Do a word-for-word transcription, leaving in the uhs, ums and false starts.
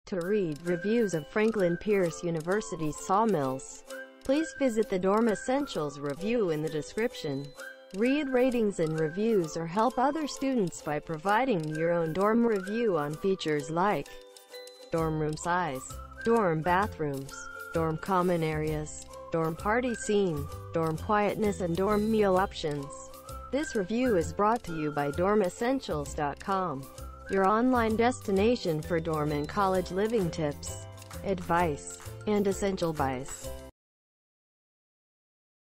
To read reviews of Franklin Pierce University Sawmills, please visit the Dorm Essentials review in the description. Read ratings and reviews or help other students by providing your own dorm review on features like dorm room size, dorm bathrooms, dorm common areas, dorm party scene, dorm quietness and dorm meal options. This review is brought to you by dorm essentials dot com, your online destination for dorm and college living tips, advice, and essential buys.